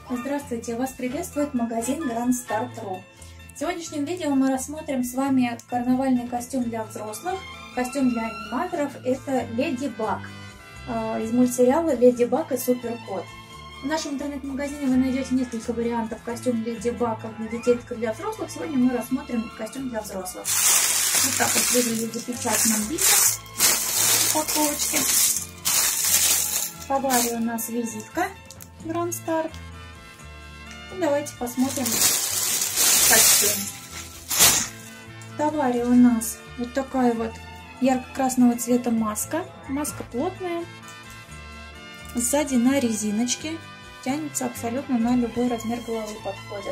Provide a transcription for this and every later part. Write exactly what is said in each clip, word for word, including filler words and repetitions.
Здравствуйте! Вас приветствует магазин Grand Start точка ру. В сегодняшнем видео мы рассмотрим с вами карнавальный костюм для взрослых, костюм для аниматоров. Это Леди Баг из мультсериала Леди Баг и Супер Кот. В нашем интернет-магазине вы найдете несколько вариантов костюм Леди Баг как для детей, так и для взрослых. Сегодня мы рассмотрим костюм для взрослых. Вот так вот выглядит в запечатанном виде упаковочки. В товаре у нас визитка Grand Start. И давайте посмотрим костюм. В товаре у нас вот такая вот ярко-красного цвета маска. Маска плотная. Сзади на резиночке. Тянется абсолютно на любой размер головы, подходит.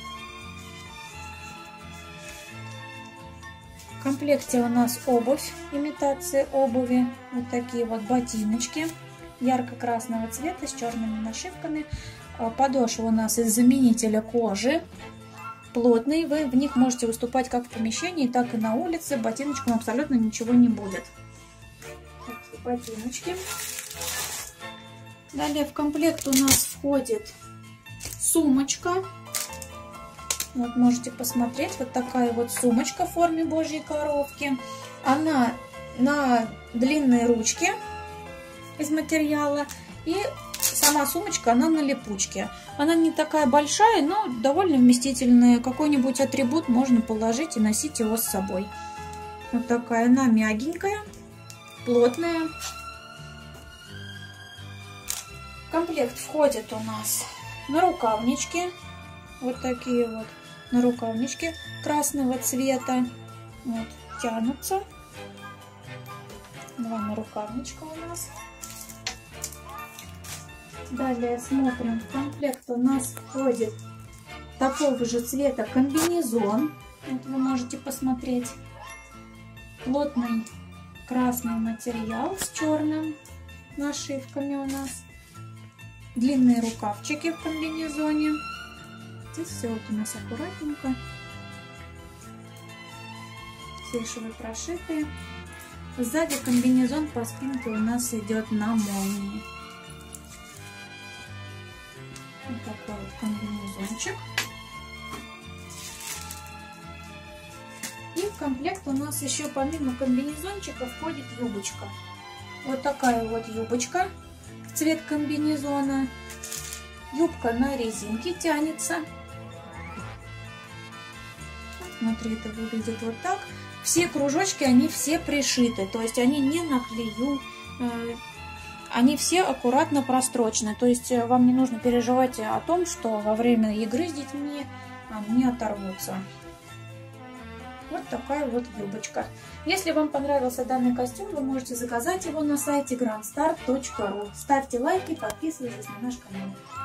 В комплекте у нас обувь, имитация обуви. Вот такие вот ботиночки ярко-красного цвета с черными нашивками. Подошва у нас из заменителя кожи. Плотные, вы в них можете выступать как в помещении, так и на улице. Ботиночкам абсолютно ничего не будет. Такие ботиночки. Далее в комплект у нас входит сумочка. Вот можете посмотреть, вот такая вот сумочка в форме божьей коровки. Она на длинные ручки из материала, и сама сумочка, она на липучке. Она не такая большая, но довольно вместительная. Какой-нибудь атрибут можно положить и носить его с собой. Вот такая она мягенькая, плотная. В комплект входит у нас нарукавнички. Вот такие вот нарукавнички красного цвета. Вот, тянутся. Два нарукавничка у нас. Далее смотрим, в комплект у нас входит такого же цвета комбинезон. Вот вы можете посмотреть. Плотный красный материал с черным нашивками у нас. Длинные рукавчики в комбинезоне. Здесь все вот у нас аккуратненько. Все швы прошитые. Сзади комбинезон по спинке у нас идет на молнии. Вот такой вот комбинезончик. И в комплект у нас еще помимо комбинезончика входит юбочка. Вот такая вот юбочка. Цвет комбинезона. Юбка на резинке тянется. Внутри это выглядит вот так. Все кружочки, они все пришиты. То есть они не на клею. Они все аккуратно прострочены, то есть вам не нужно переживать о том, что во время игры с детьми они оторвутся. Вот такая вот юбочка. Если вам понравился данный костюм, вы можете заказать его на сайте гранд старт точка ру. Ставьте лайки, подписывайтесь на наш канал.